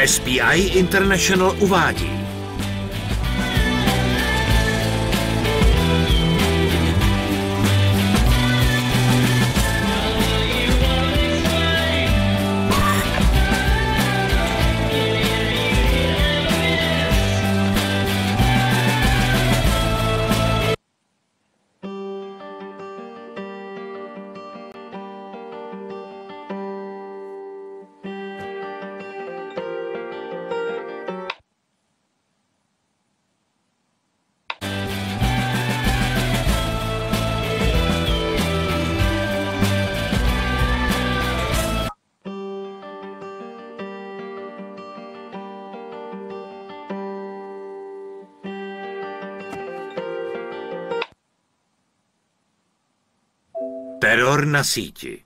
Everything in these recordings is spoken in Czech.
SPI International uvádí. Teror na síti.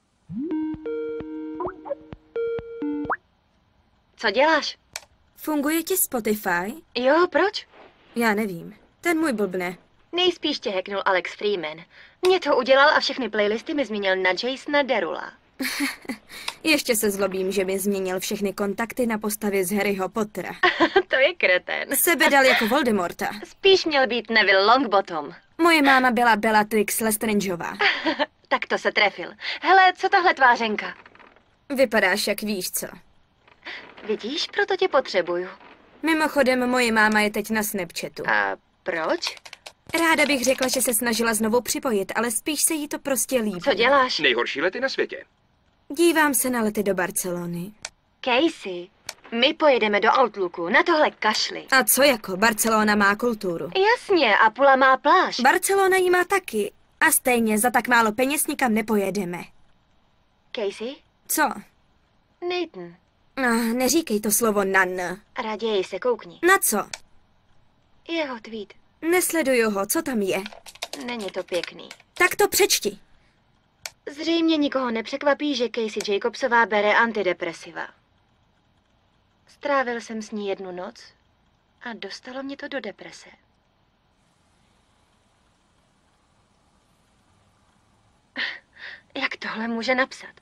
Co děláš? Funguje ti Spotify? Jo, proč? Já nevím. Ten můj blbne. Nejspíš tě hacknul Alex Freeman. Mě to udělal a všechny playlisty mi změnil na Jasona Derula. Ještě se zlobím, že mi změnil všechny kontakty na postavy z Harryho Pottera. To je kretén. Sebe dal jako Voldemorta. Spíš měl být Neville Longbottom. Moje máma byla Bellatrix Lestrangeová. Tak to se trefil. Hele, co tahle tvářenka? Vypadáš jak víš co. Vidíš, proto tě potřebuju. Mimochodem, moje máma je teď na Snapchatu. A proč? Ráda bych řekla, že se snažila znovu připojit, ale spíš se jí to prostě líbí. Co děláš? Nejhorší lety na světě. Dívám se na lety do Barcelony. Casey, my pojedeme do Outlooku, na tohle kašli. A co jako? Barcelona má kulturu. Jasně, a Pula má pláž. Barcelona jí má taky. A stejně za tak málo peněz nikam nepojedeme. Casey? Co? Nathan. Neříkej to slovo nan. Raději se koukni. Na co? Jeho tweet. Nesleduju ho, co tam je? Není to pěkný. Tak to přečti. Zřejmě nikoho nepřekvapí, že Casey Jacobsová bere antidepresiva. Strávil jsem s ní jednu noc a dostalo mě to do deprese. Jak tohle může napsat?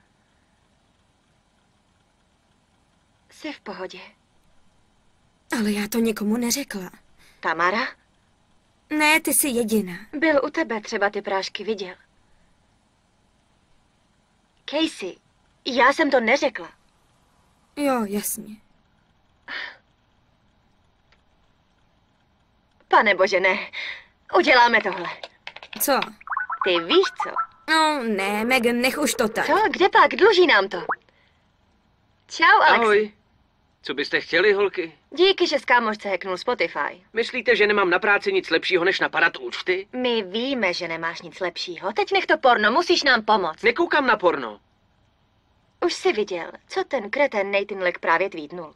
Jsi v pohodě. Ale já to nikomu neřekla. Tamara? Ne, ty jsi jediná. Byl u tebe, třeba ty prášky viděl. Casey, já jsem to neřekla. Jo, jasně. Panebože, ne. Uděláme tohle. Co? Ty víš co? No, ne, Megan, nech už to tak. Co? Kde pak? Dluží nám to. Čau, Alex. Ahoj. Co byste chtěli, holky? Díky, že s kámošce hacknul Spotify. Myslíte, že nemám na práci nic lepšího, než napadat účty? My víme, že nemáš nic lepšího. Teď nech to porno, musíš nám pomoct. Nekoukám na porno. Už jsi viděl, co ten kreten Nathan Leck právě tweetnul.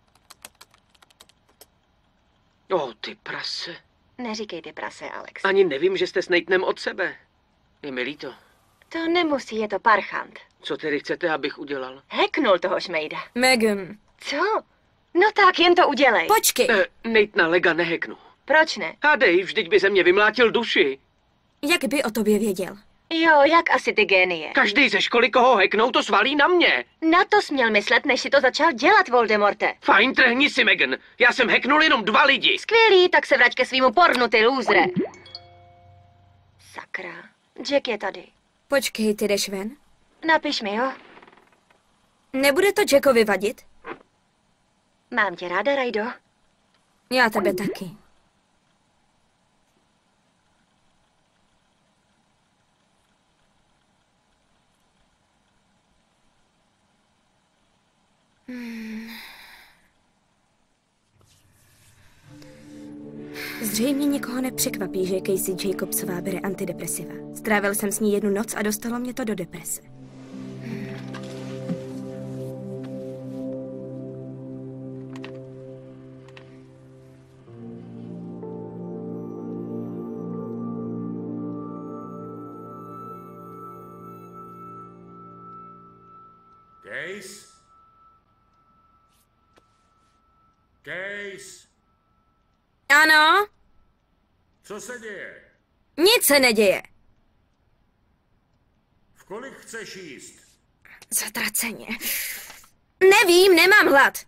Ty prase. Neříkej ty prase, Alex. Ani nevím, že jste s Nathanem od sebe. Je mi líto. To nemusí, je to parchant. Co tedy chcete, abych udělal? Hacknul toho šmejda. Megan. Co? No tak, jen to udělej. Počkej. Nathana Lega neheknu. Proč ne? Hádej, vždyť by ze mě vymlátil duši. Jak by o tobě věděl? Jo, jak asi ty génie. Každý ze školy, koho hacknou, to svalí na mě. Na to jsi měl myslet, než si to začal dělat, Voldemorte. Fajn, trhni si, Megan. Já jsem hacknul jenom 2 lidi. Skvělý, tak se vrať ke svýmu pornu, ty lůzre. Sakra, Jack je tady. Počkej, ty jdeš ven? Napiš mi, jo? Nebude to Jackovi vadit? Mám tě ráda, Rajdo. Já tebe taky. Zřejmě nikoho nepřekvapí, že Casey Jacobsová bere antidepresiva. Strávil jsem s ní jednu noc a dostalo mě to do deprese. Case? Case? Ano? Co se děje? Nic se neděje. V kolik chceš jíst? Zatraceně. Nevím, nemám hlad.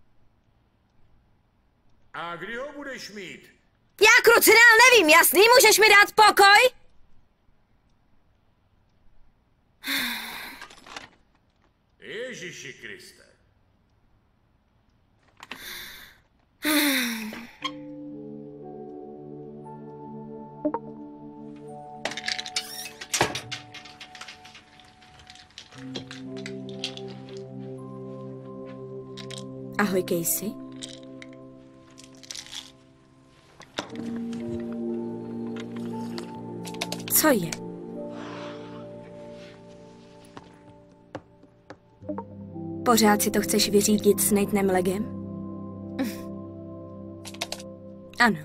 A kdy ho budeš mít? Já krucinál nevím, jasný? Můžeš mi dát pokoj? Ježiši Kriste. Ahoj, Casey. Co je? Pořád si to chceš vyřídit s Nathanem Leggem? Ano.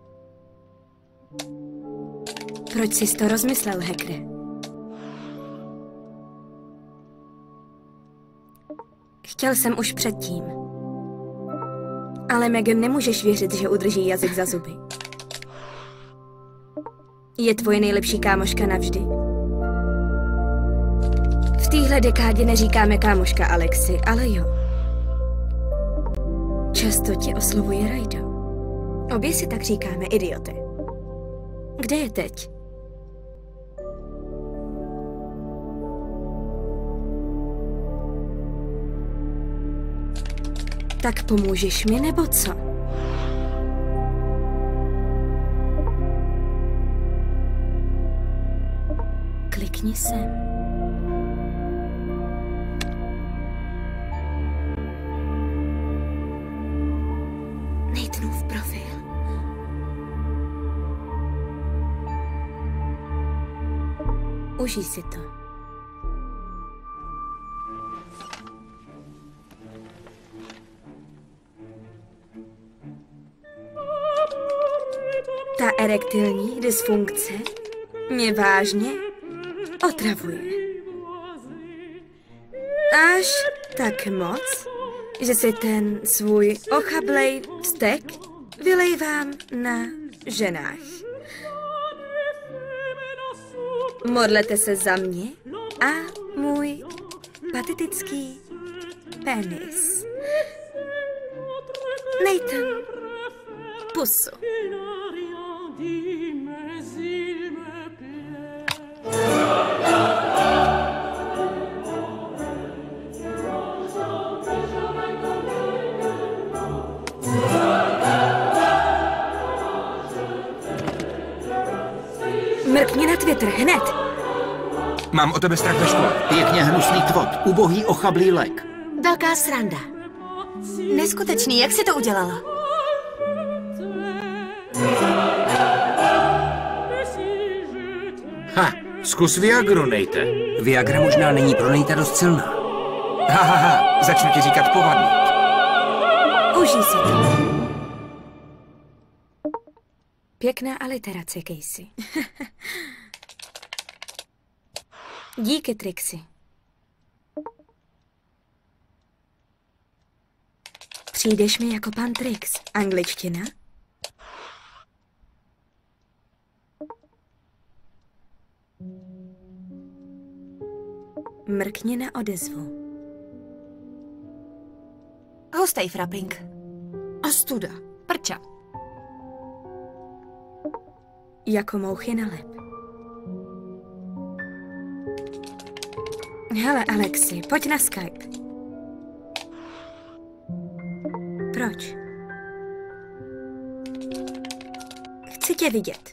Proč jsi to rozmyslel, hackere? Chtěl jsem už předtím. Ale Megan, nemůžeš věřit, že udrží jazyk za zuby. Je tvoje nejlepší kámoška navždy? V téhle dekádě neříkáme kámoška Alexi, ale jo. Často tě oslovuje Rajdo. Obě si tak říkáme, idioty. Kde je teď? Tak pomůžeš mi, nebo co? Klikni sem. Nathanův profil. Užij si to. Ta erektilní dysfunkce mě vážně otravuje. Až tak moc, že si ten svůj ochablej vztek vylejvám na ženách. Modlete se za mě a můj patetický penis. Nathan, pusu. Mrkni na Twitter, hned. Mám o tebe strach ve škole. Pěkně hnusný tvot, ubohý ochablý lek. Velká sranda. Neskutečný, jak jsi to udělala? Ha, zkus Viagru, Nate. Viagra možná není pro Nate dost silná. Začnu ti říkat povadný. Užij si to. Pěkná aliterace, Casey. Díky, Trixie. Přijdeš mi jako pan Trix. Angličtina? Mrkni na odezvu. Hustej frapping. Ostuda. Prča. Jako mouchy na lep. Hele, Alexi, pojď na Skype. Proč? Chci tě vidět.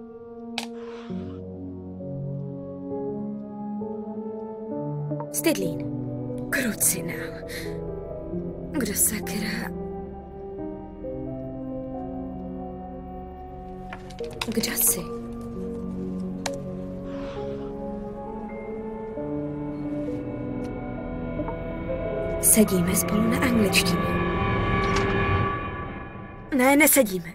Stydlín. Krucinál. Kdo sakra? Kdo jsi? Sedíme spolu na angličtině. Ne, nesedíme.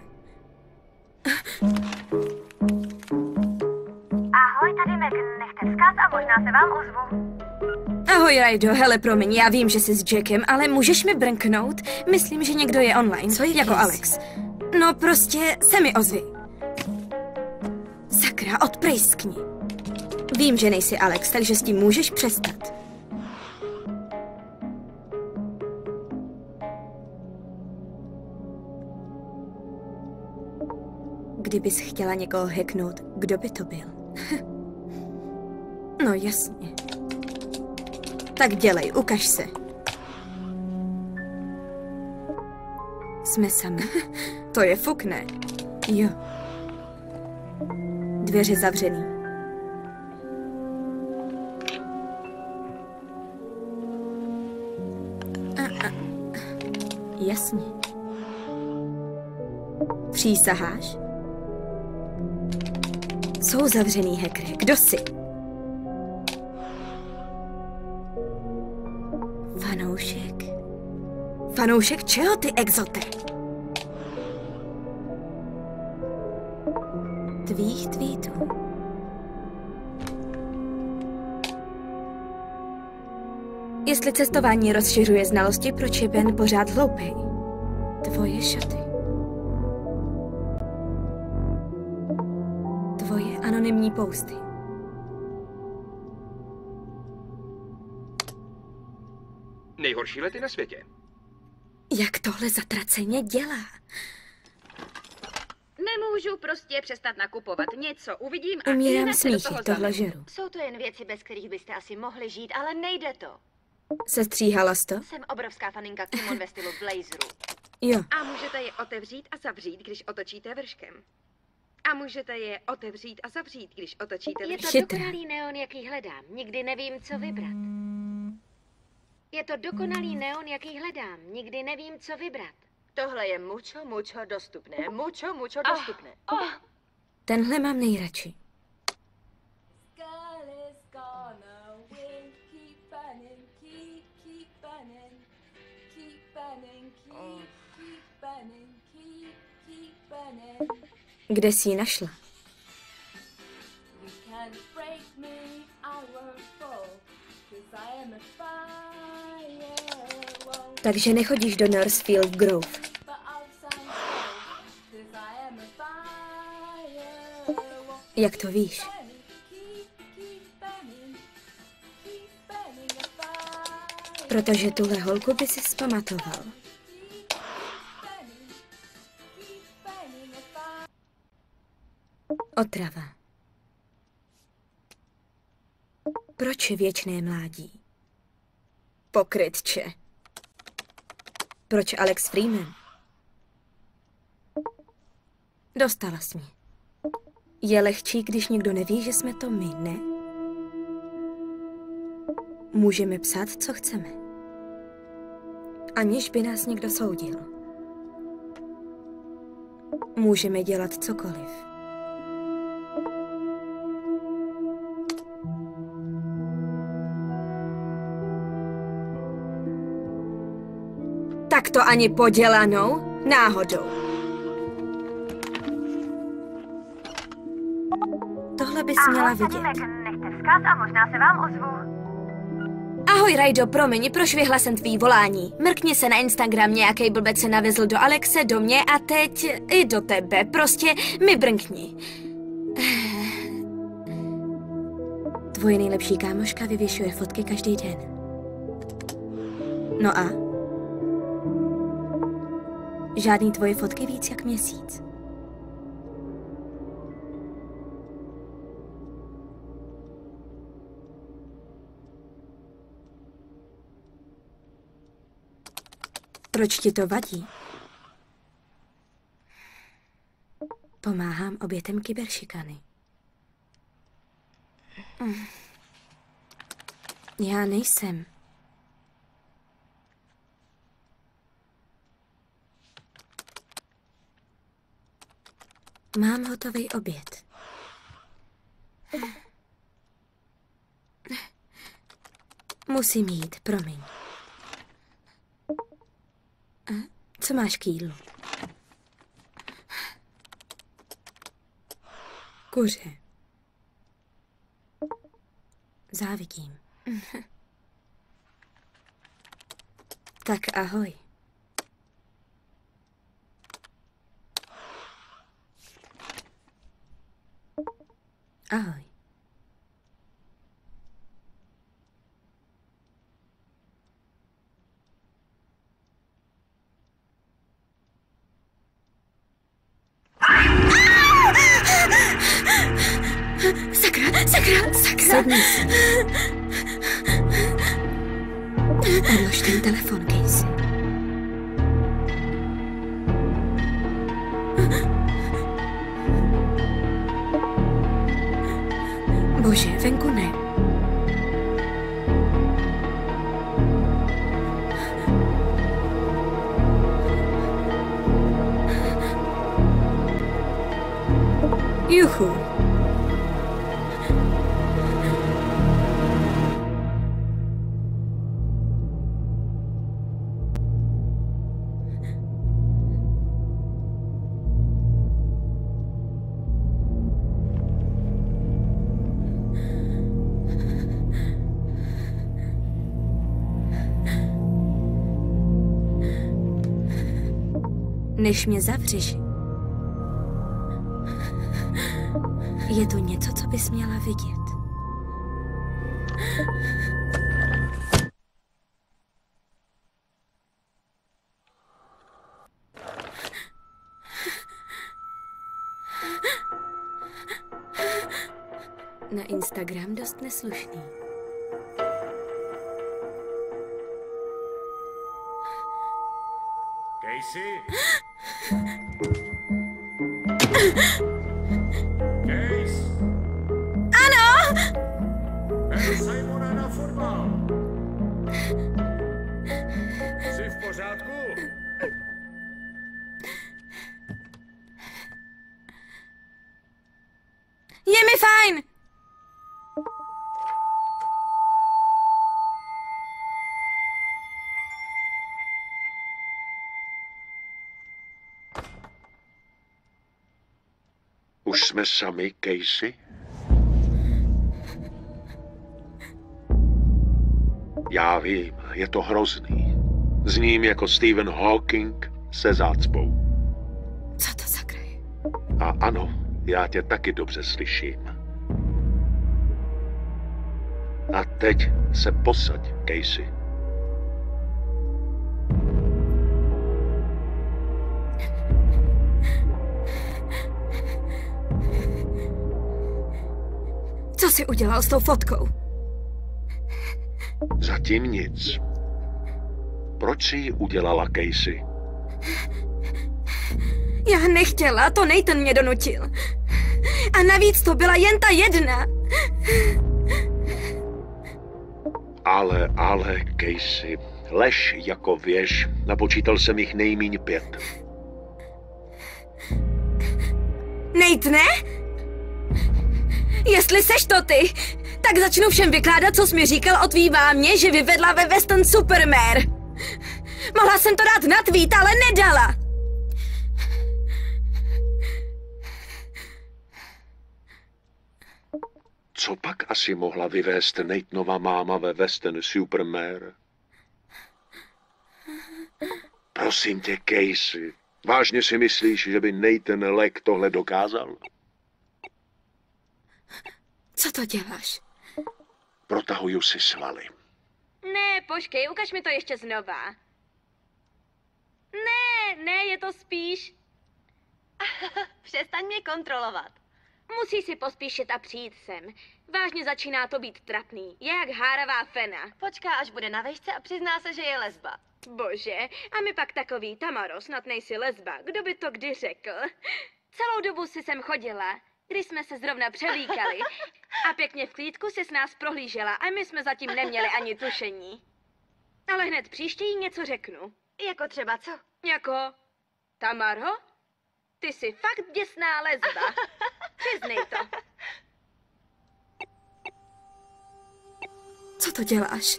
Ahoj, tady Megan, nechte vzkaz a možná se vám ozvu. Ahoj, Rajdo, hele, promiň, já vím, že jsi s Jackem, ale můžeš mi brnknout? Myslím, že někdo je online. Co je jako Alex? No prostě se mi ozvi. Sakra, odprejskni. Vím, že nejsi Alex, takže s tím můžeš přestat. Kdybys chtěla někoho hacknout, kdo by to byl? No jasně. Tak dělej, ukaž se. Jsme sami? To je fuk, ne? Jo. Dveře zavřený. Jasně. Přísaháš? Jsou zavřený, hackere. Kdo jsi? Fanoušek? Fanoušek čeho, ty exote? Tvých tweetů. Jestli cestování rozšiřuje znalosti, proč je Ben pořád hloupej? Tvoje šaty. Tvoje anonymní posty. Nejhorší lety na světě. Jak tohle zatraceně dělá? Nemůžu prostě přestat nakupovat něco. Uvidím a Umírám hned se do smíchy, toho tohle zamenu. žeru. Jsou to jen věci, bez kterých byste asi mohli žít, ale nejde to. Sestříhala jsi to? Jsem obrovská faninka Kimon ve stylu blazeru. Jo. A můžete je otevřít a zavřít, když otočíte vrškem. A můžete je otevřít a zavřít, když otočíte Je vrškem. to Chytrá. dokonalý neon, jaký hledám. Nikdy nevím, co vybrat. Je to dokonalý neon, jaký hledám. Nikdy nevím, co vybrat. Tohle je mucho dostupné. Mucho dostupné. Tenhle mám nejradši. Girl is gonna win. Keep burning, keep burning, keep burning, keep burning, keep burning. Kde jsi ji našla? You can't break me, I won't fall, 'cause I am a firewall. Takže nechodíš do Northfield Grove. But I'll stand tall, 'cause I am a firewall. Jak to víš? Keep burning, keep burning a fire. Protože tuhle holku by si zpamatoval. Otrava. Proč věčné mládí? Pokrytče. Proč Alex Freeman? Dostala jsi mě. Je lehčí, když někdo neví, že jsme to my, ne? Můžeme psát, co chceme. Aniž by nás někdo soudil. Můžeme dělat cokoliv. Tak to ani podělanou náhodou. Tohle bys měla vidět. Nechte vzkaz a možná se vám ozvu. Ahoj Rajdo, promiň, prošvihla jsem tvý volání. Mrkni se na Instagram, nějakej blbec se navezl do Alexe, do mě a teď i do tebe. Prostě mi brnkni. Tvoje nejlepší kámoška vyvěšuje fotky každý den. No a? Žádný tvoje fotky víc jak měsíc. Proč ti to vadí? Pomáhám obětem kyberšikany. Já nejsem. Mám hotový oběd. Musím jít, promiň. Co máš k jídlu? Kuře. Závidím. Tak ahoj. Ahoj. Sakra. Sedni si. Odlož ten telefon, Casey. Bože, venku ne. Juchu. Než mě zavřeš, je to něco, co bys měla vidět. Na Instagram dost neslušný. Casey? Case? Ano! Beru Simona na fotbal. Jsi v pořádku? Je mi fajn! Už jsme sami, Casey? Já vím, je to hrozný. Zním jako Stephen Hawking se zácpou. Co to sakra je? A ano, já tě taky dobře slyším. A teď se posaď, Casey. Co jsi udělal s tou fotkou? Zatím nic. Proč jsi ji udělala, Casey? Já nechtěla, to Nathan mě donutil. A navíc to byla jen ta jedna. Ale, Casey, lež jako věž, napočítal jsem jich nejmíň 5. Nathane? Jestli seš to ty, tak začnu všem vykládat, co jsi mi říkal o tvý mámě, že vyvedla ve Weston Supermare. Mohla jsem to dát na tweet, ale nedala. Co pak asi mohla vyvést Nathanova máma ve Weston Supermare? Prosím tě, Casey, vážně si myslíš, že by Nathan Lake tohle dokázal? Co to děláš? Protahuju si svaly. Ne, počkej, ukaž mi to ještě znova. Ne, je to spíš... Přestaň mě kontrolovat. Musí si pospíšit a přijít sem. Vážně začíná to být trapný. Je jak háravá fena. Počká, až bude na vejšce a přizná se, že je lesba. Bože, a my pak takový, Tamaro, snad nejsi lesba. Kdo by to kdy řekl? Celou dobu si sem chodila, když jsme se zrovna převlíkali. A pěkně v klídku si s nás prohlížela a my jsme zatím neměli ani tušení. Ale hned příště jí něco řeknu. Jako třeba co? Jako, Tamaro? Ty jsi fakt děsná lesba. Přiznej to. Co to děláš?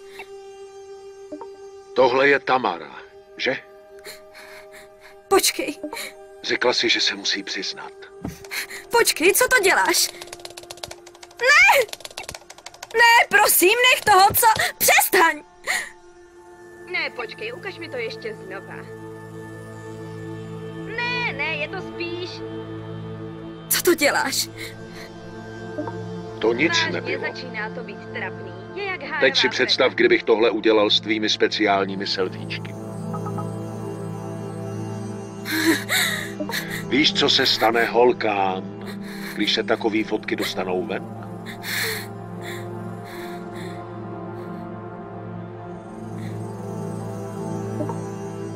Tohle je Tamara, že? Počkej. Řekla si, že se musí přiznat. Počkej, co to děláš? Ne! Ne, prosím, nech toho, co? Přestaň! Ne, počkej, ukaž mi to ještě znova. Ne, je to spíš... Co to děláš? To nic Vážně nebylo. začíná to být trapný. Je jak hárová Teď si představ, fena. kdybych tohle udělal s tvými speciálními selfiečky. Víš, co se stane holkám, když se takové fotky dostanou ven?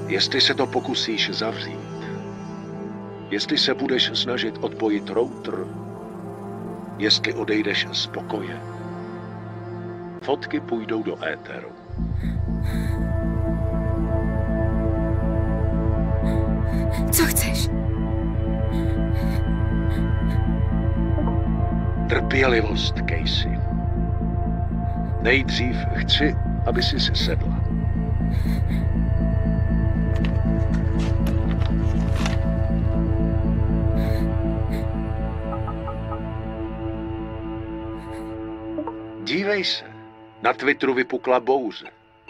Jestli se to pokusíš zavřít, jestli se budeš snažit odpojit router, jestli odejdeš z pokoje, fotky půjdou do éteru. Co chceš? Trpělivost, Casey. Nejdřív chci, aby si sedla. Dívej se, na Twitteru vypukla bouře.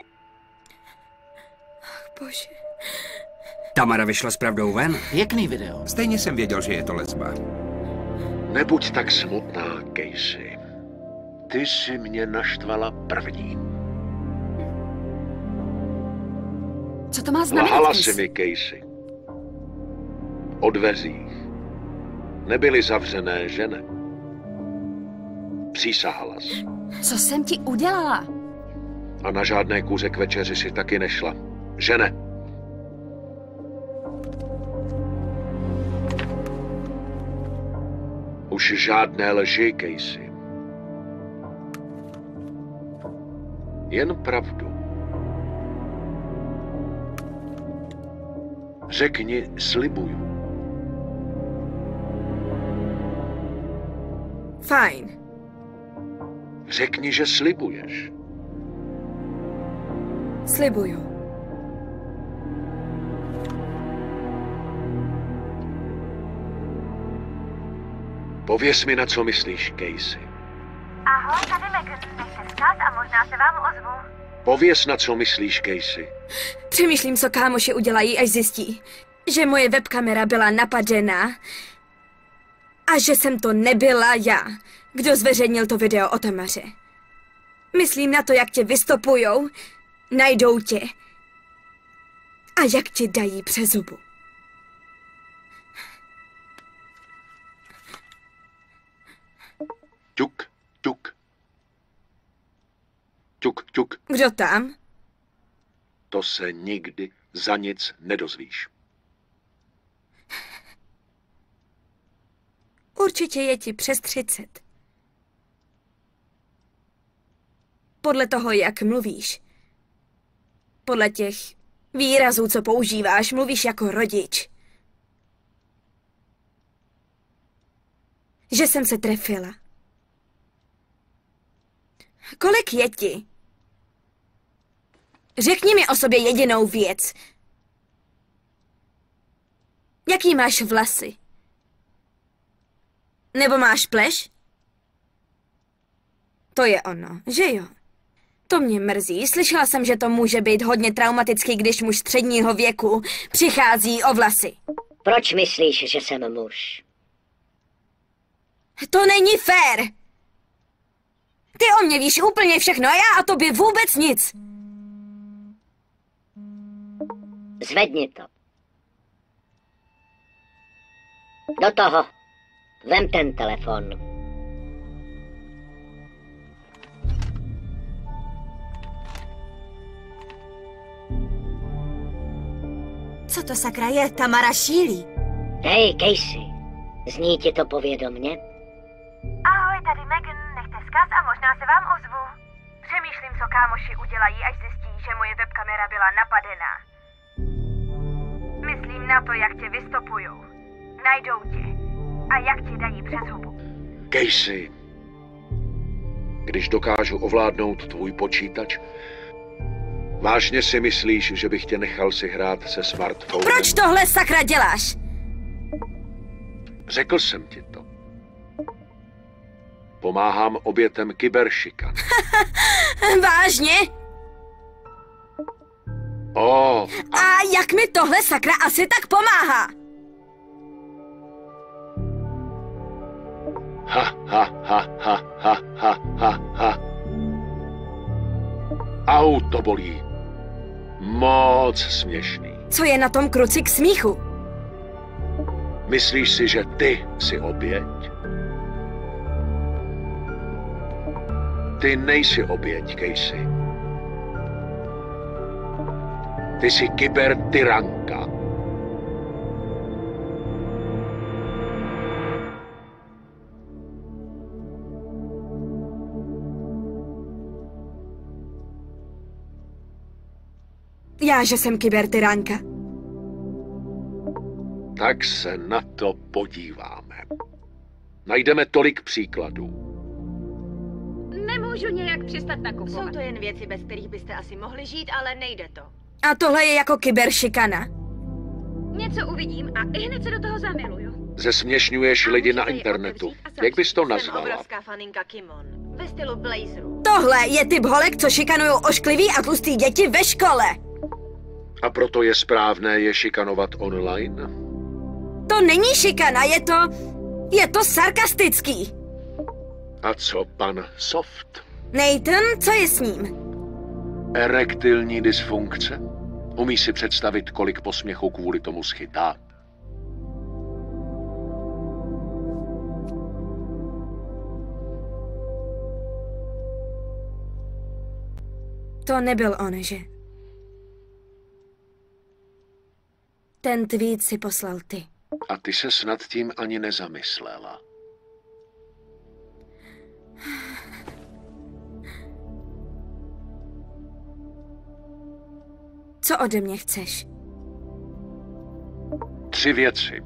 Bože. Tamara vyšla s pravdou ven. Pěkný video. Stejně jsem věděl, že je to lesba. Nebuď tak smutná, Casey. Ty jsi mě naštvala první. Co to má znamenat? Lhala si mi, Casey. O dveřích nebyly zavřené, že ne? Přísahala jsi. Co jsem ti udělala? A na žádné kuře k večeři si taky nešla, že ne? Už žádné lži, Casey. Jen pravdu. Řekni, slibuju. Fajn. Řekni, že slibuješ. Slibuju. Pověz mi, na co myslíš, Casey. Ahoj, tady Megan. Nechte vzkaz a možná se vám ozvu. Pověz, na co myslíš, Casey. Přemýšlím, co kámoši udělají, až zjistí, že moje webkamera byla napadená a že jsem to nebyla já, kdo zveřejnil to video o Tamaře. Myslím na to, jak tě vystopujou, najdou tě a jak ti dají přes zubu. Ťuk, ťuk. Ťuk, ťuk. Kdo tam? To se nikdy za nic nedozvíš. Určitě je ti přes 30. Podle toho, jak mluvíš. Podle těch výrazů, co používáš, mluvíš jako rodič. Že jsem se trefila. Kolik je ti? Řekni mi o sobě jedinou věc. Jaký máš vlasy? Nebo máš pleš? To je ono, že jo? To mě mrzí. Slyšela jsem, že to může být hodně traumatický, když muž středního věku přichází o vlasy. Proč myslíš, že jsem muž? To není fér! Ty o mě víš úplně všechno a já o tobě vůbec nic. Zvedni to. Do toho. Vem ten telefon. Co to sakra je? Tamara šílí. Hej, Casey. Zní ti to povědomně? Ahoj, tady Megan. Nechte vzkaz a možná se vám ozvu. Přemýšlím, co kámoši udělají, až zjistí, že moje webkamera byla napadená. Myslím na to, jak tě vystopujou. Najdou tě. A jak ti dají přes hubu. Casey, když dokážu ovládnout tvůj počítač, vážně si myslíš, že bych tě nechal si hrát se smartphonem? Proč tohle sakra děláš? Řekl jsem ti to. Pomáhám obětem kyberšikan. Vážně? A jak mi tohle sakra asi tak pomáhá? Ha, ha, ha, ha, ha, ha, ha, ha. Au, to bolí. Moc směšný. Co je na tom kruci k smíchu? Myslíš si, že ty jsi oběť? Ty nejsi oběť, Casey. Ty jsi kybertyranka. Já, že jsem kybertyránka. Tak se na to podíváme. Najdeme tolik příkladů. Nemůžu nějak přestat nakupovat. Jsou to jen věci, bez kterých byste asi mohli žít, ale nejde to. A tohle je jako kyberšikana. Něco uvidím a hned se do toho zamiluju. Zesměšňuješ lidi na internetu. Jak bys to Jsem nazvala? obrovská faninka Kimon. Ve stylu Blazeru. Tohle je typ holek, co šikanují ošklivý a tlustý děti ve škole. A proto je správné je šikanovat online? To není šikana, je to sarkastický. A co pan Soft? Nathan, co je s ním? Erektilní dysfunkce? Umí si představit, kolik posměchu kvůli tomu schytá? To nebyl on, že? Ten tweet si poslal ty. A ty se nad tím ani nezamyslela. Co ode mě chceš? 3 věci.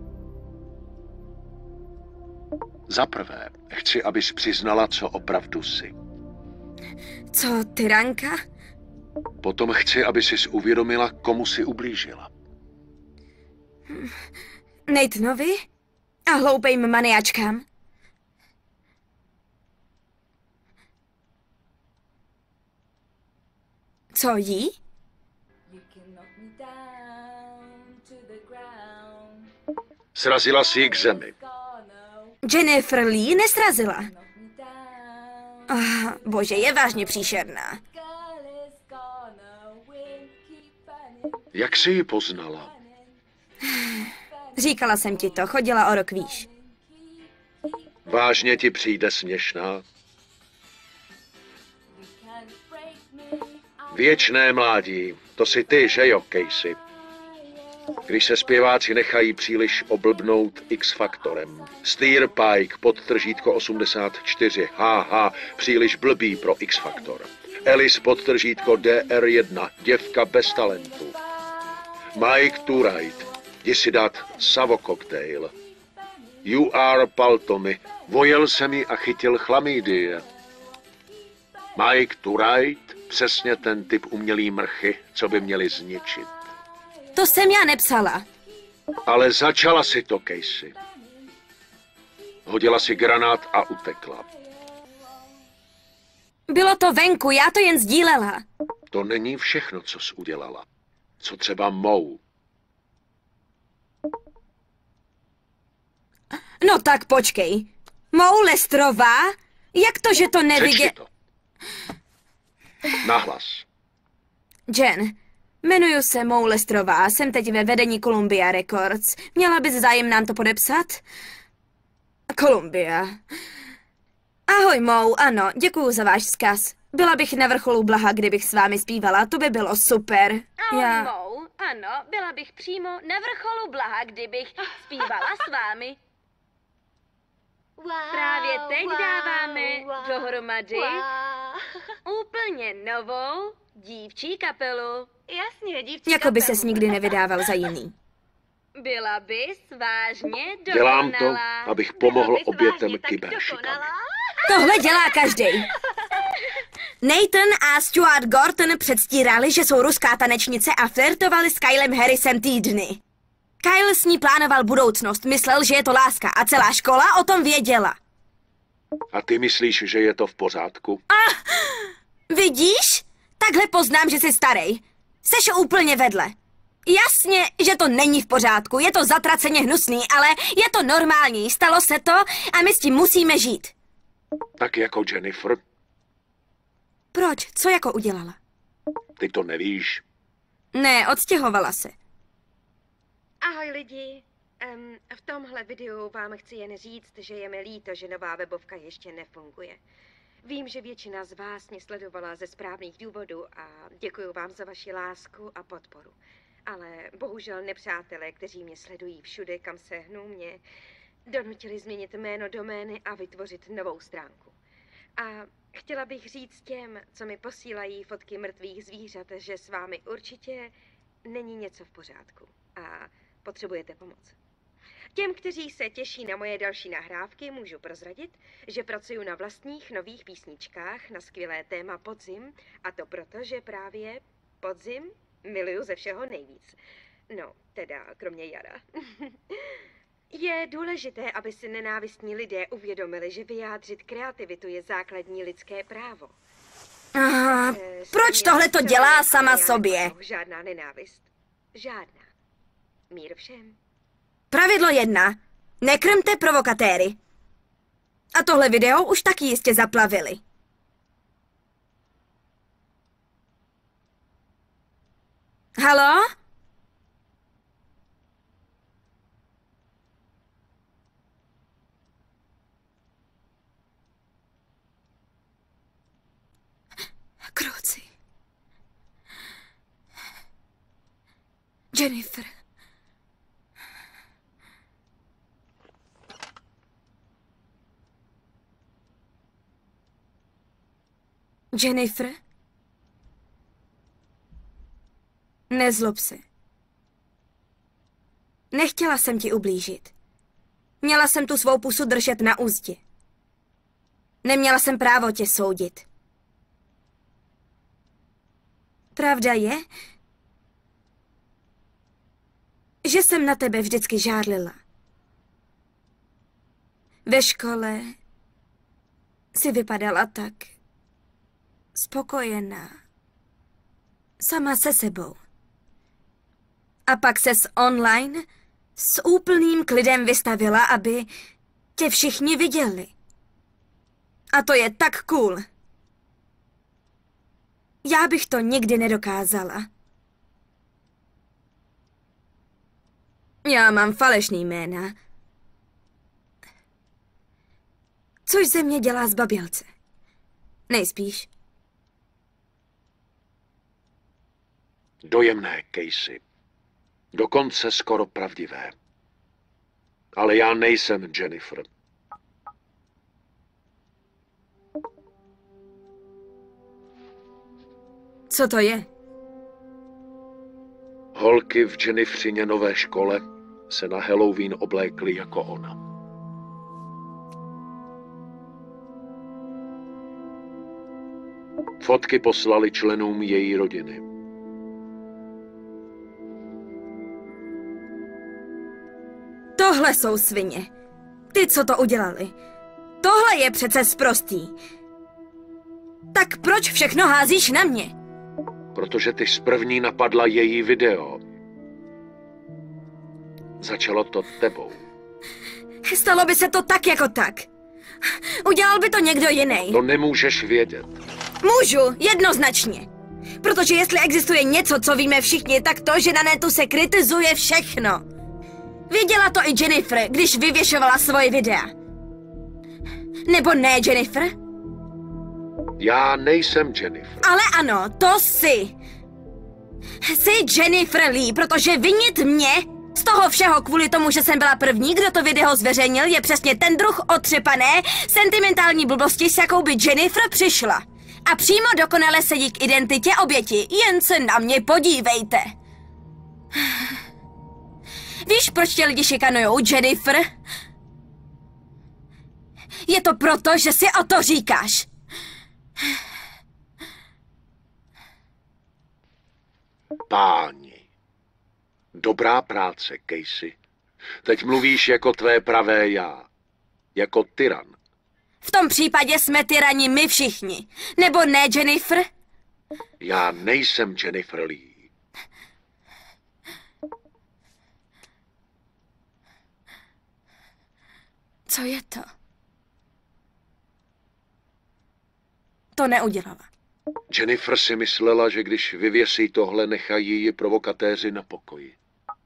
Za prvé, chci, abys přiznala, co opravdu jsi. Co, tyranka? Potom chci, aby sis uvědomila, komu si ublížila. Nathanovi? A hloupým maniačkám? Co jí? Srazila si ji k zemi. Jennifer Lee nesrazila. Bože, je vážně příšerná. Jak jsi ji poznala? Říkala jsem ti to, chodila o rok výš. Vážně ti přijde směšná? Věčné mládí, to jsi ty, že jo, Casey? Když se zpěváci nechají příliš oblbnout X-faktorem. Steer Pike, podtržítko 84, haha, příliš blbý pro X-faktor. Alice, podtržítko DR1, děvka bez talentu. Mike Turite, jdi si dát Savo koktejl. You are Paltomy, vojel se mi a chytil chlamydie. Mike Turite, přesně ten typ umělý mrchy, co by měli zničit. To jsem já nepsala. Ale začala si to, Casey. Hodila si granát a utekla. Bylo to venku, já to jen sdílela. To není všechno, co jsi udělala. Co třeba Mou? No tak počkej. Mou Lestrová? Jak to, že to neviděl? to. Nahlas. Jen, jmenuju se Mou Lestrová, jsem teď ve vedení Columbia Records. Měla bys zájem nám to podepsat? Columbia. Ahoj Mou, ano, děkuju za váš vzkaz. Byla bych na vrcholu blaha, kdybych s vámi zpívala, to by bylo super. Ahoj Mou, ano, byla bych přímo na vrcholu blaha, kdybych zpívala s vámi. Právě teď dáváme dohromady úplně novou dívčí kapelu. Jasně, dívčí Jako by ses nikdy nevydával za jiný. Byla bys vážně dokonalá. Dělám to, abych pomohl obětem kyberšikany. Tohle dělá každej. Nathan a Stuart Gordon předstírali, že jsou ruská tanečnice a flirtovali s Kylem Harrisem týdny. Kyle s ní plánoval budoucnost, myslel, že je to láska a celá škola o tom věděla. A ty myslíš, že je to v pořádku? Vidíš? Takhle poznám, že jsi starej. Seš úplně vedle. Jasně, že to není v pořádku, je to zatraceně hnusný, ale je to normální, stalo se to a my s tím musíme žít. Tak jako Jennifer. Proč? Co jako udělala? Ty to nevíš. Ne, odstěhovala se. Ahoj lidi. V tomhle videu vám chci jen říct, že je mi líto, že nová webovka ještě nefunguje. Vím, že většina z vás mě sledovala ze správných důvodů a děkuji vám za vaši lásku a podporu. Ale bohužel nepřátelé, kteří mě sledují všude, kam se hnu, mě donutili změnit jméno domény a vytvořit novou stránku. A chtěla bych říct těm, co mi posílají fotky mrtvých zvířat, že s vámi určitě není něco v pořádku a potřebujete pomoc. Těm, kteří se těší na moje další nahrávky, můžu prozradit, že pracuji na vlastních nových písničkách na skvělé téma podzim, a to proto, že právě podzim miluju ze všeho nejvíc. No, teda kromě jara. Je důležité, aby si nenávistní lidé uvědomili, že vyjádřit kreativitu je základní lidské právo. Proč tohle to dělá sama sobě? Žádná nenávist. Žádná. Mír všem. Pravidlo 1. Nekrmte provokatéry. A tohle video už taky jistě zaplavili. Haló? Kruci. Jennifer. Jennifer? Nezlob se. Nechtěla jsem ti ublížit. Měla jsem tu svou pusu držet na úzdě. Neměla jsem právo tě soudit. Pravda je, že jsem na tebe vždycky žárlila. Ve škole si vypadala tak spokojená. Sama se sebou. A pak ses online s úplným klidem vystavila, aby tě všichni viděli. A to je tak cool. Já bych to nikdy nedokázala. Já mám falešný jména. Což ze mě dělá zbabělce. Nejspíš. Dojemné, Casey. Dokonce skoro pravdivé. Ale já nejsem Jennifer. Co to je? Holky v Jenniferině nové škole se na Halloween oblékly jako ona. Fotky poslali členům její rodiny. Tohle jsou svině. Ty, co to udělali. Tohle je přece sprostý. Tak proč všechno házíš na mě? Protože ty zprvní napadla její video. Začalo to tebou. Stalo by se to tak jako tak. Udělal by to někdo jiný. To nemůžeš vědět. Můžu, jednoznačně. Protože jestli existuje něco, co víme všichni, tak to, že na netu se kritizuje všechno. Věděla to i Jennifer, když vyvěšovala svoje videa. Nebo ne, Jennifer? Já nejsem Jennifer. Ale ano, to jsi. Jsi Jennifer Lee, protože vinit mě z toho všeho kvůli tomu, že jsem byla první, kdo to video zveřejnil, je přesně ten druh otřepané, sentimentální blbosti, s jakou by Jennifer přišla. A přímo dokonale sedí k identitě oběti, jen se na mě podívejte. Víš, proč tě lidi šikanujou, Jennifer? Je to proto, že si o to říkáš. Páni. Dobrá práce, Casey. Teď mluvíš jako tvé pravé já. Jako tyran. V tom případě jsme tyrani my všichni. Nebo ne, Jennifer? Já nejsem Jennifer Lee. Co je to? To neudělala. Jennifer si myslela, že když vyvěsí tohle, nechají ji provokatéři na pokoji.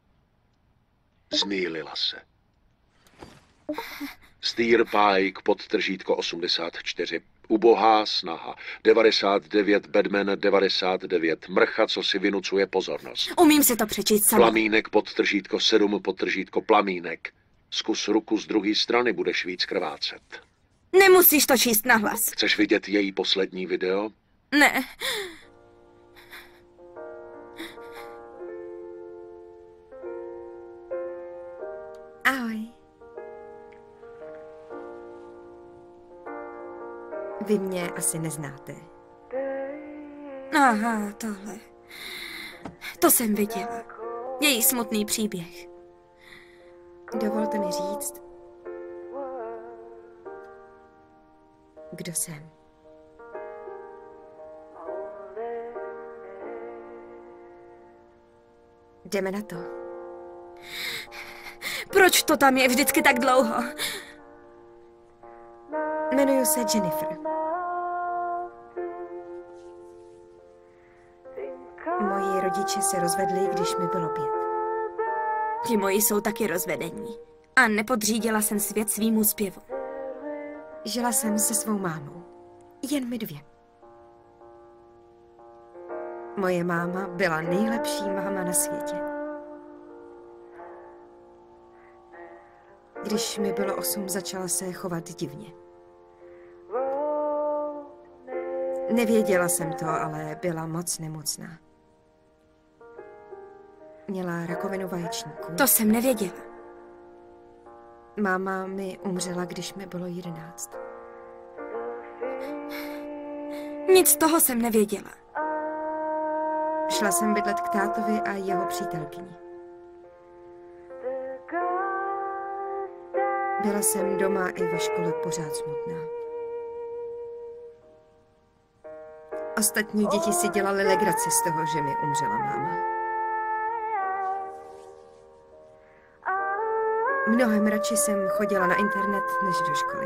Zmýlila se. Stýr Pike, podtržítko 84, Ubohá snaha. 99, Batman 99. Mrcha, co si vynucuje pozornost. Umím si to přečíst sama. Plamínek, podtržítko 7, podtržítko plamínek. Zkus ruku z druhé strany, budeš víc krvácet. Nemusíš to číst nahlas. Chceš vidět její poslední video? Ne. Ahoj. Vy mě asi neznáte. Aha, tohle. To jsem viděla. Její smutný příběh. Dovolte mi říct, kdo jsem. Jdeme na to. Proč to tam je vždycky tak dlouho? Jmenuji se Jennifer. Moji rodiče se rozvedli, když mi bylo 5. Ti moji jsou taky rozvedení. A nepodřídila jsem svět svýmu zpěvu. Žila jsem se svou mámou. Jen my 2. Moje máma byla nejlepší máma na světě. Když mi bylo 8, začala se chovat divně. Nevěděla jsem to, ale byla moc nemocná. Měla rakovinu vaječníku. To jsem nevěděla. Máma mi umřela, když mi bylo 11. Nic z toho jsem nevěděla. Šla jsem bydlet k tátovi a jeho přítelkyni. Byla jsem doma i ve škole pořád smutná. Ostatní děti si dělali legraci z toho, že mi umřela máma. Mnohem radši jsem chodila na internet, než do školy.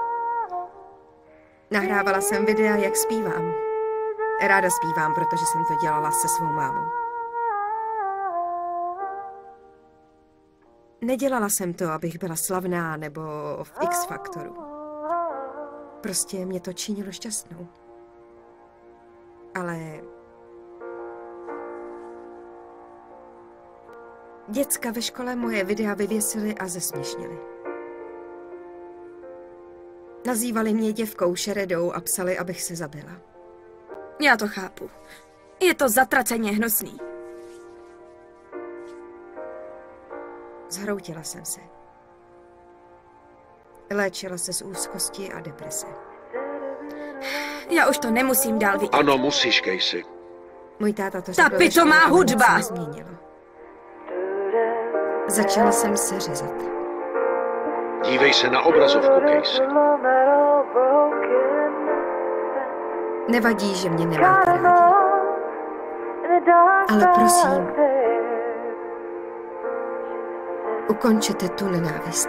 Nahrávala jsem videa, jak zpívám. Ráda zpívám, protože jsem to dělala se svou mámou. Nedělala jsem to, abych byla slavná nebo v X Faktoru. Prostě mě to činilo šťastnou. Ale děcka ve škole moje videa vyvěsili a zesměšnili. Nazývali mě děvkou šeredou a psali, abych se zabila. Já to chápu. Je to zatraceně hnusný. Zhroutila jsem se. Léčila se z úzkosti a deprese. Já už to nemusím dál vidět. Ano, musíš, Casey. Můj táta to Ta řekl pitomá ve škole, hudba! ale nic se nezměnilo. Začala jsem se řezat. Dívej se na obrazovku, Casey. Nevadí, že mě nemáte rádi. Ale prosím, ukončete tu nenávist.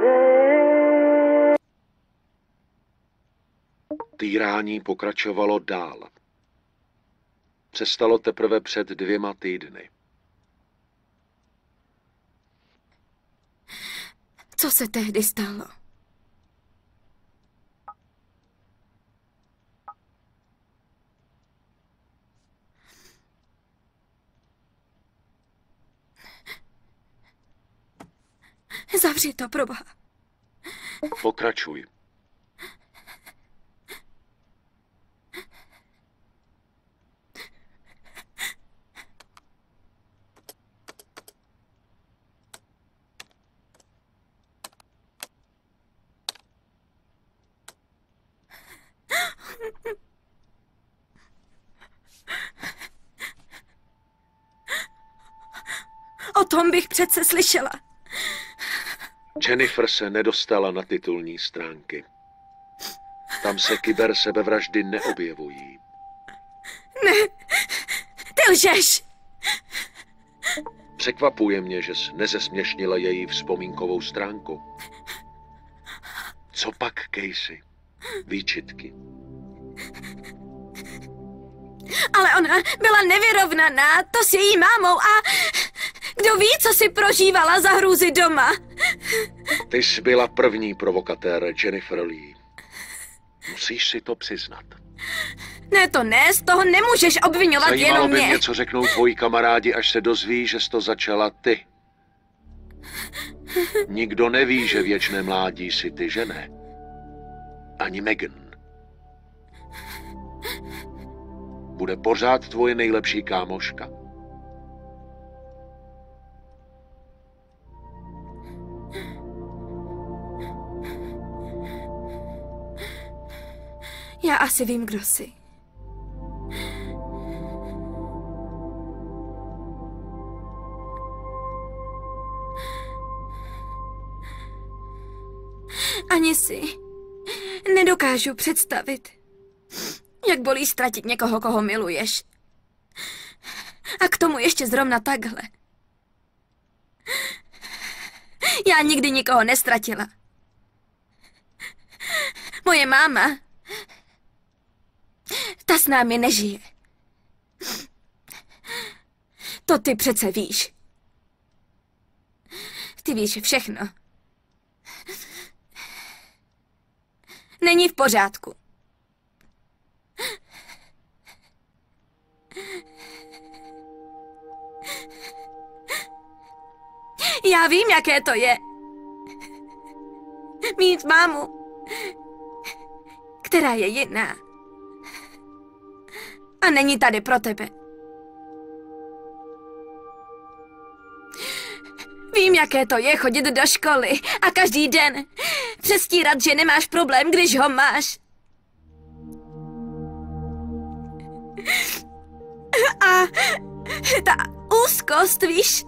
Týrání pokračovalo dál. Přestalo teprve před 2 týdny. Co se tehdy stalo? Zavři to, proboha. Pokračuj. O tom bych přece slyšela. Jennifer se nedostala na titulní stránky. Tam se kybersebevraždy neobjevují. Ne, ty lžeš! Překvapuje mě, že jsi nezesměšnila její vzpomínkovou stránku. Co pak, Casey? Výčitky. Ale ona byla nevyrovnaná, to s její mámou a kdo ví, co si prožívala za hrůzy doma. Ty jsi byla první provokatér, Jennifer Lee. Musíš si to přiznat. Ne, to ne, z toho nemůžeš obvinovat Zajímalo jenom by mě. mě, co řeknou tvoji kamarádi, až se dozví, že jsi to začala ty. Nikdo neví, že věčné mládí si ty, že ne? Ani Megan. Bude pořád tvoje nejlepší kámoška. Já asi vím, kdo jsi. Ani si nedokážu představit, jak bolí ztratit někoho, koho miluješ. A k tomu ještě zrovna takhle. Já nikdy nikoho nestratila. Moje máma, ta s námi nežije. To ty přece víš. Ty víš všechno. Není v pořádku. Já vím, jaké to je. Mít mámu, která je jiná. A není tady pro tebe. Vím, jaké to je chodit do školy a každý den přestírat, že nemáš problém, když ho máš. A ta úzkost, víš?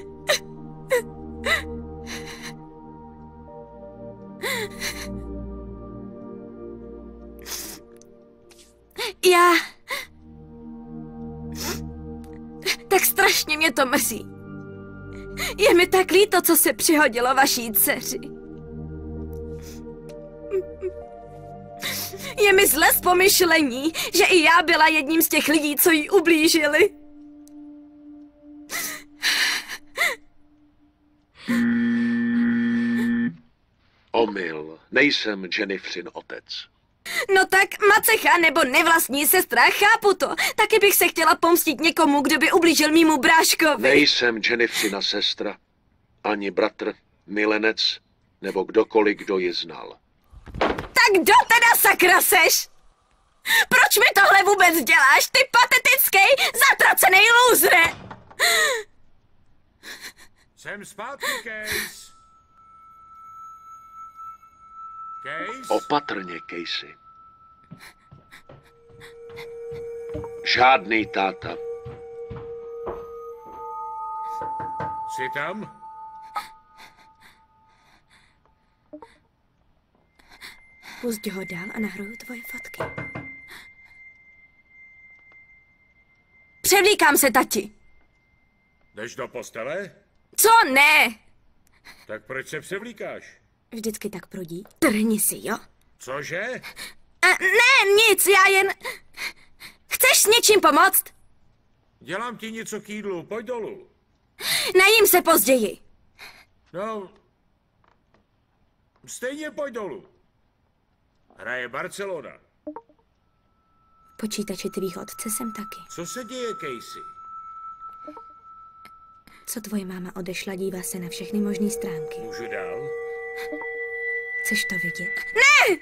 Tak strašně mě to mrzí. Je mi tak líto, co se přihodilo vaší dceři. Je mi zle z pomyšlení, že i já byla jedním z těch lidí, co jí ublížili. Omyl. Nejsem Jenniferin otec. No tak macecha nebo nevlastní sestra, chápu to. Taky bych se chtěla pomstit někomu, kdo by ublížil mýmu bráškovi. Nejsem Jenniferina sestra, ani bratr, milenec, nebo kdokoliv, kdo ji znal. Tak kdo teda sakra seš? Proč mi tohle vůbec děláš, ty patetický, zatracený lůzre? Jsem zpátky, Case. Case? Opatrně, Casey. Žádný táta. Jsi tam? Pusť ho dál a nahruju tvoje fotky. Převlíkám se, tati. Jdeš do postele? Co ne? Tak proč se převlíkáš? Vždycky tak prudí. Trhni si, jo? Cože? Ne, nic, já jen... Chceš s něčím pomoct? Dělám ti něco k jídlu, pojď dolů. Najím se později. No, stejně pojď dolů. Hraje Barcelona. V počítači tvýho otce jsem taky. Co se děje, Casey? Co tvoje máma odešla, dívá se na všechny možné stránky. Můžu dál? Chceš to vidět? Ne!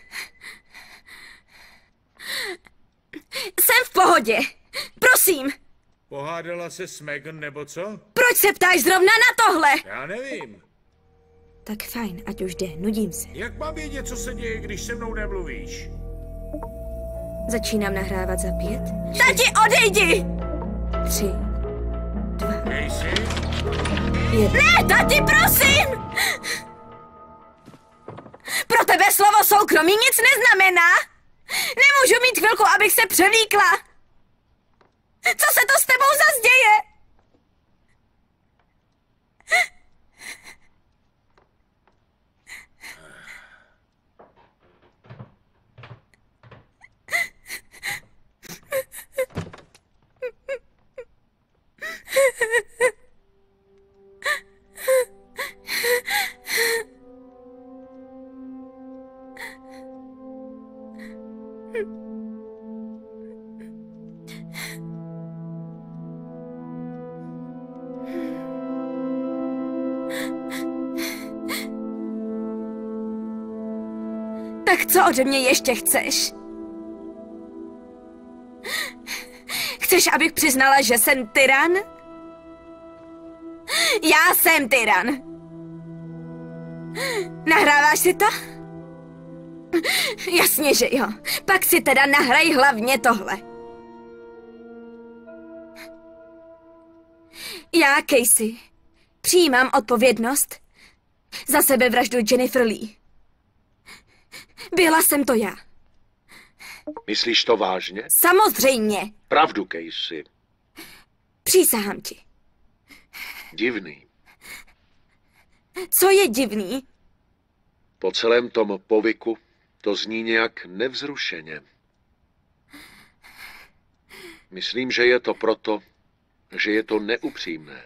Jsem v pohodě. Prosím. Pohádala se s Megan nebo co? Proč se ptáš zrovna na tohle? Já nevím. Tak fajn, ať už jde, nudím se. Jak mám vědět, co se děje, když se mnou nemluvíš? Začínám nahrávat za 5. Tati, odejdi! 3, 2, Casey? 1. Ne, tati, prosím! Pro tebe slovo soukromí nic neznamená. Nemůžu mít chvilku, abych se převlíkla. Co se to s tebou zas děje? Tak co ode mě ještě chceš? Chceš, abych přiznala, že jsem tyran? Já jsem tyran. Nahráváš si to? Jasně, že jo. Pak si teda nahraj hlavně tohle. Já, Casey, přijímám odpovědnost za sebevraždu Jennifer Lee. Byla jsem to já. Myslíš to vážně? Samozřejmě. Pravdu, Casey. Přísahám ti. Divný. Co je divný? Po celém tom povyku to zní nějak nevzrušeně. Myslím, že je to proto, že je to neupřímné.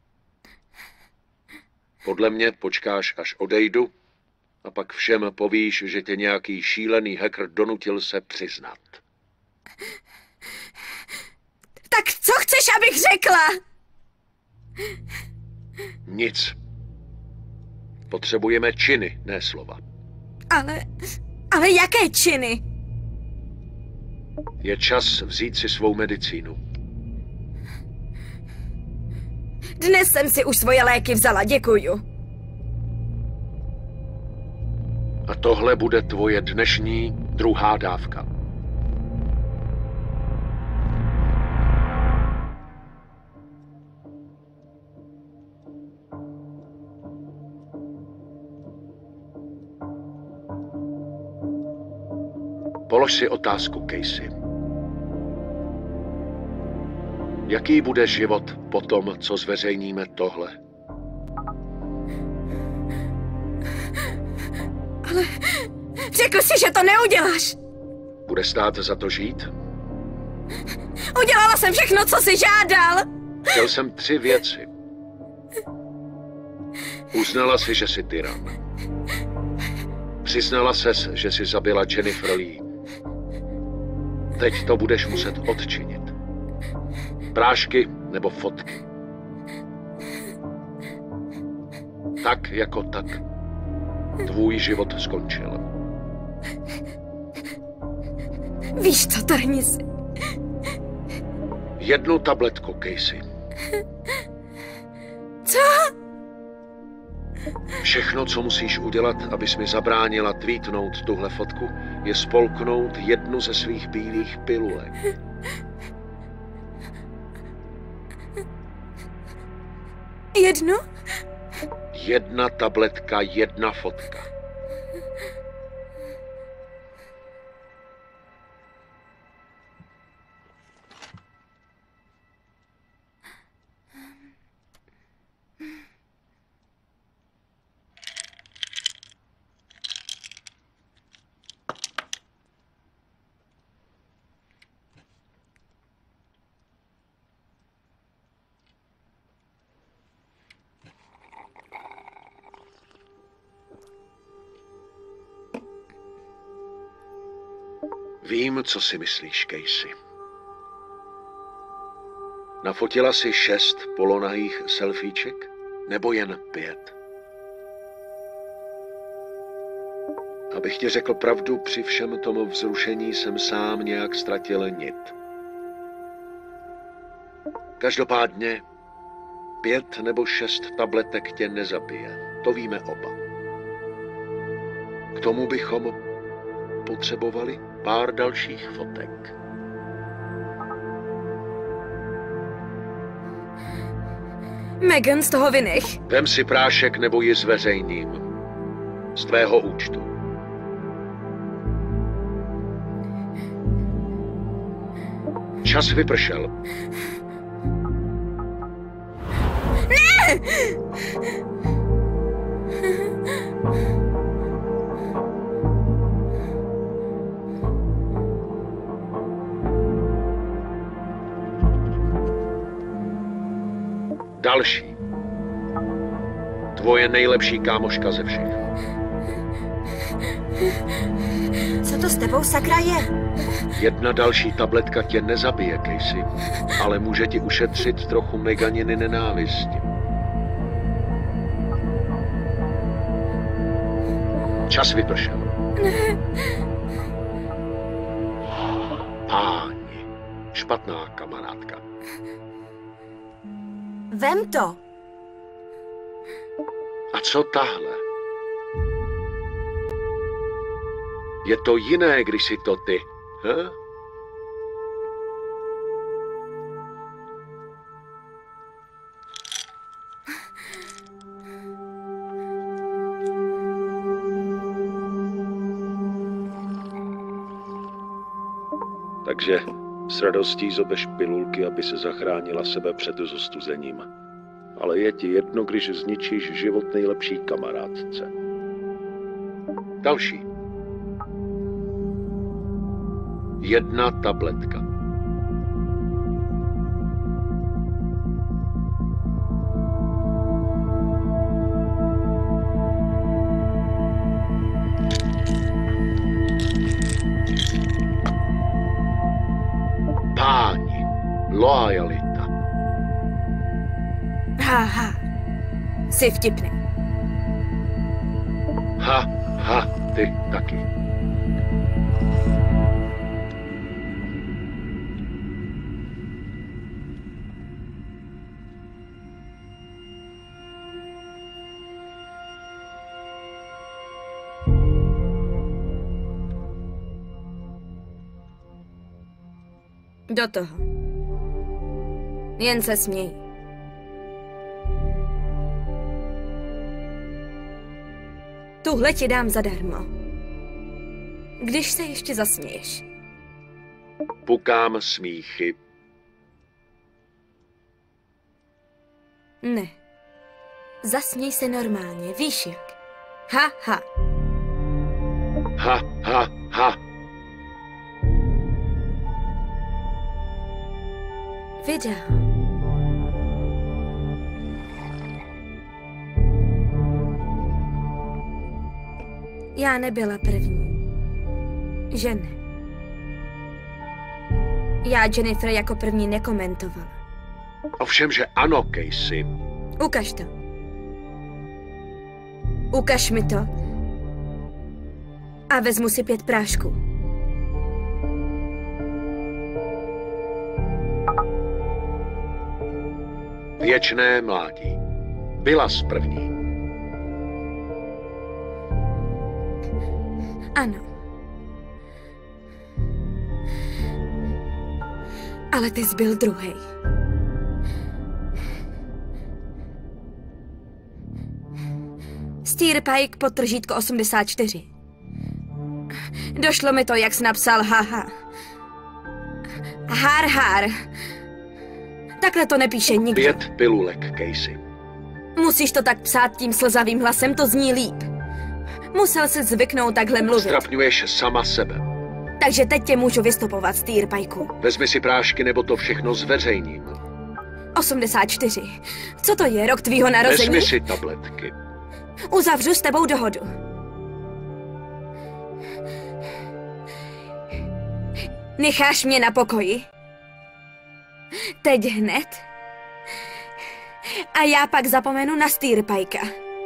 Podle mě počkáš, až odejdu, a pak všem povíš, že tě nějaký šílený hacker donutil se přiznat. Tak co chceš, abych řekla? Nic. Potřebujeme činy, ne slova. Ale jaké činy? Je čas vzít si svou medicínu. Dnes jsem si už svoje léky vzala, děkuju. A tohle bude tvoje dnešní druhá dávka. Polož si otázku, Casey. Jaký bude život po tom, co zveřejníme tohle? Ale řekl jsi, že to neuděláš. Bude stát za to žít? Udělala jsem všechno, co jsi žádal. Chtěl jsem 3 věci. Uznala si, že jsi tyran. Přiznala ses, že jsi zabila Jennifer Lee. Teď to budeš muset odčinit. Prášky nebo fotky. Tak jako tak. Tvůj život skončil. Víš co, trhni si. 1 tabletku, Casey. Co? Všechno, co musíš udělat, abys mi zabránila tweetnout tuhle fotku, je spolknout 1 ze svých bílých pilulek. Jednu? 1 tabletka, 1 fotka. Vím, co si myslíš, Casey. Nafotila si 6 polonahých selfieček? Nebo jen 5? Abych ti řekl pravdu, při všem tomu vzrušení jsem sám nějak ztratil nit. Každopádně 5 nebo 6 tabletek tě nezabije. To víme oba. K tomu bychom potřebovali pár dalších fotek. Megan, z toho vynech. Vem si prášek nebo ji zveřejním. Z tvého účtu. Čas vypršel. Ne! Další. Tvoje nejlepší kámoška ze všech. Co to s tebou, sakra, je? 1 další tabletka tě nezabije, Casey, ale může ti ušetřit trochu Meganiny nenávisti. Čas vypršel. Páni, špatná kamarádka. Vem to. A co tahle? Je to jiné, když si to ty, he? Takže s radostí zobeš pilulky, aby se zachránila sebe před zostuzením. Ale je ti jedno, když zničíš život nejlepší kamarádce. Další. 1 tabletka. Páni, loajalita. Haha, jsi vtipný. Ha, ty taky. Do toho. Jen se směj. Tuhle ti dám zadarmo. Když se ještě zasměješ. Pukám smíchy. Ne. Zasměj se normálně, víš jak. Ha, ha. Ha, ha, ha. Video. Já nebyla první. Že ne. Já Jennifer jako první nekomentovala. Ovšem, že ano, Casey. Ukaž to. Ukaž mi to. A vezmu si 5 prášků. Věčné mládí. Byla z první. Ano. Ale ty jsi byl druhej. Steerpike podtržítko 84. Došlo mi to, jak jsi napsal haha. Har. Takhle to nepíše nikdo. 5 pilulek, Casey. Musíš to tak psát tím slzavým hlasem, to zní líp. Musel se zvyknout takhle mluvit. Strapňuješ sama sebe. Takže teď tě můžu vystupovat, Steerpajku. Vezmi si prášky, nebo to všechno zveřejním. 84. Co to je, rok tvýho narození? Vezmi si tabletky. Uzavřu s tebou dohodu. Necháš mě na pokoji? Teď hned? A já pak zapomenu na Steerpajka.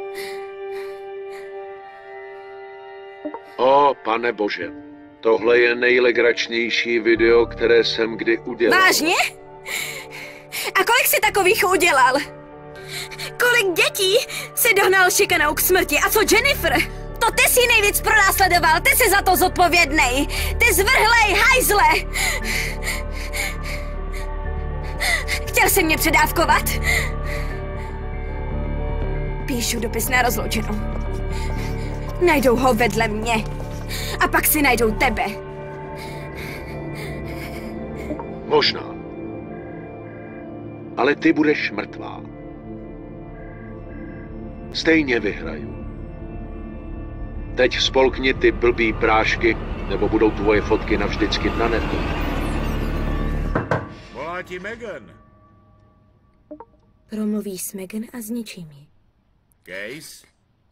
O, pane bože. Tohle je nejlegračnější video, které jsem kdy udělal. Vážně? A kolik jsi takových udělal? Kolik dětí si dohnal šikanou k smrti? A co Jennifer? To ty jsi nejvíc pronásledoval, ty jsi za to zodpovědnej. Ty zvrhlej hajzle. Chtěl jsi mě předávkovat? Píšu dopis na rozloučenou. Najdou ho vedle mě. A pak si najdou tebe. Možná. Ale ty budeš mrtvá. Stejně vyhraju. Teď spolkni ty blbý prášky, nebo budou tvoje fotky navždycky na netu. Volá ti Megan. Promluvíš s Megan a zničím ji. Case?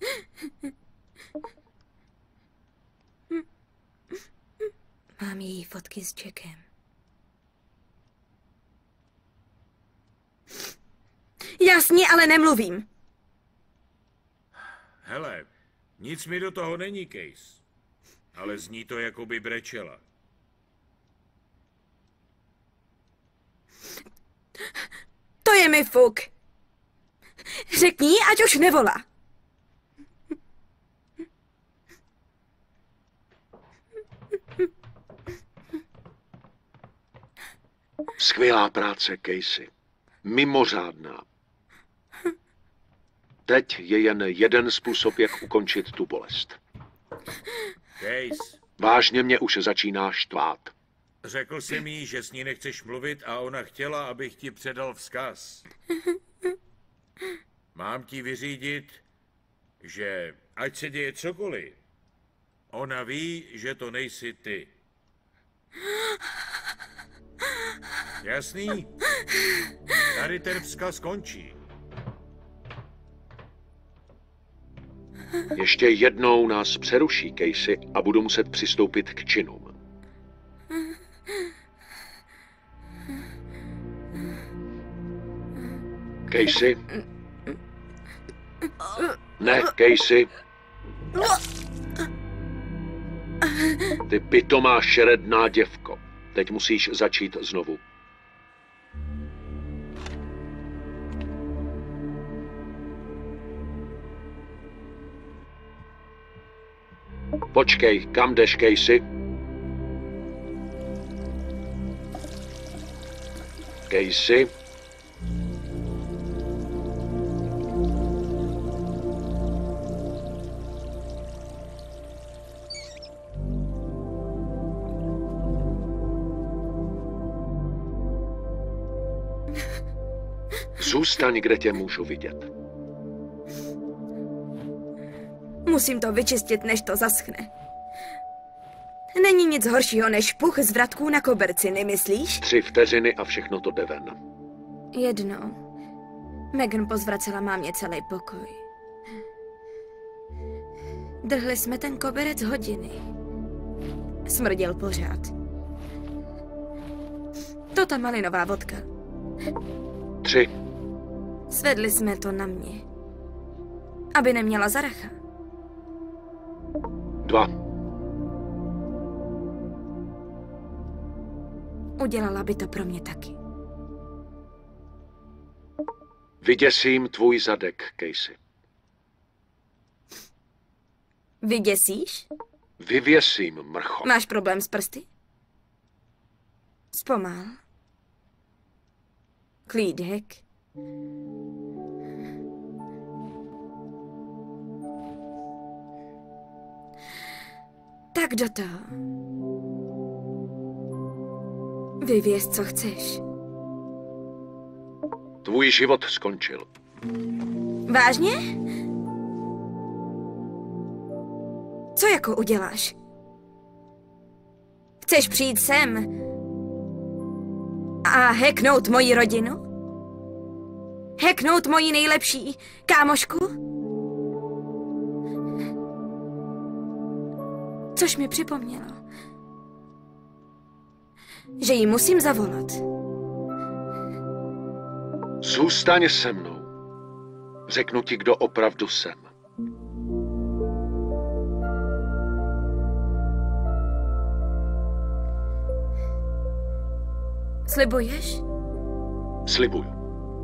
Mám její fotky s Jackem. Jasně, ale nemluvím. Hele, nic mi do toho není, Case. ale zní to, jako by brečela. To je mi fuk. Řekni jí, ať už nevolá. Skvělá práce, Casey. Mimořádná. Teď je jen jeden způsob, jak ukončit tu bolest. Case, Vážně mě už začíná štvát. řekl jsem jí, že s ní nechceš mluvit a ona chtěla, abych ti předal vzkaz. Mám ti vyřídit, že ať se děje cokoliv, ona ví, že to nejsi ty. Jasný? Tady ten vzkaz končí. Ještě jednou nás přeruší, Casey, a budu muset přistoupit k činům. Casey? Ne, Casey. Ty pitomá šeredná děvko. Teď musíš začít znovu. Počkej, kam jdeš, Casey? Casey? Zůstaň, kde tě můžu vidět. Musím to vyčistit, než to zaschne. Není nic horšího než puch z vratků na koberci, nemyslíš? 3 vteřiny a všechno to jde ven. Jednou. Megan pozvracela mámě celý pokoj. Drhli jsme ten koberec hodiny. Smrděl pořád. To ta malinová vodka. 3. Svedli jsme to na mě. Aby neměla zaracha. 2. Udělala by to pro mě taky. Vyděsím tvůj zadek, Casey. Vyděsíš? Vyvěsím, mrcho. Máš problém s prsty? Zpomal. Klídek. Tak do toho. Vyvěz, co chceš. Tvůj život skončil. Vážně? Co jako uděláš? Chceš přijít sem a hacknout moji rodinu? Hacknout moji nejlepší kámošku? Což mi připomnělo, že jí musím zavolat. Zůstaň se mnou. Řeknu ti, kdo opravdu jsem. Slibuješ? Slibuju.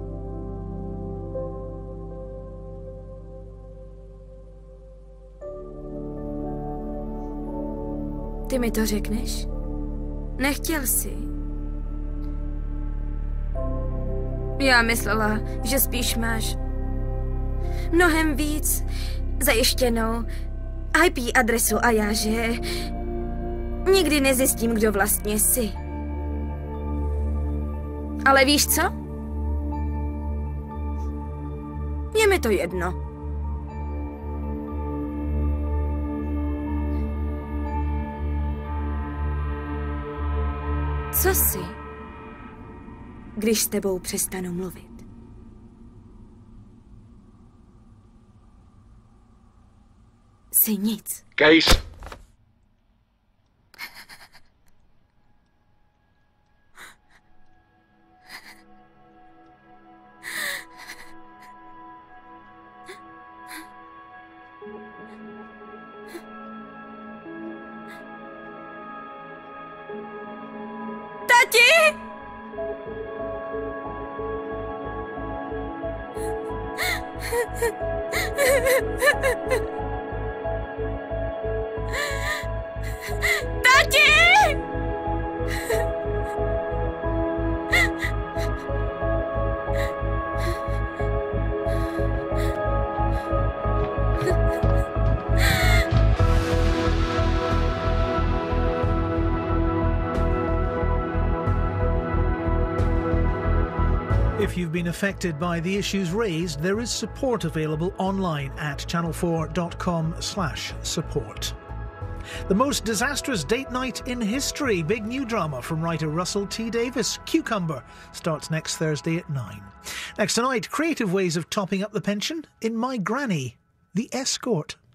Ty mi to řekneš? Nechtěl jsi. Já myslela, že spíš máš mnohem víc zajištěnou IP adresu a já, že nikdy nezjistím, kdo vlastně jsi. Ale víš co? Je mi to jedno. Co jsi, když s tebou přestanu mluvit? Jsi nic. Case. Tati! Tati! If you've been affected by the issues raised, there is support available online at channel4.com/support. The most disastrous date night in history. Big new drama from writer Russell T Davies. Cucumber starts next Thursday at 9. Next tonight, creative ways of topping up the pension in My Granny, The Escort.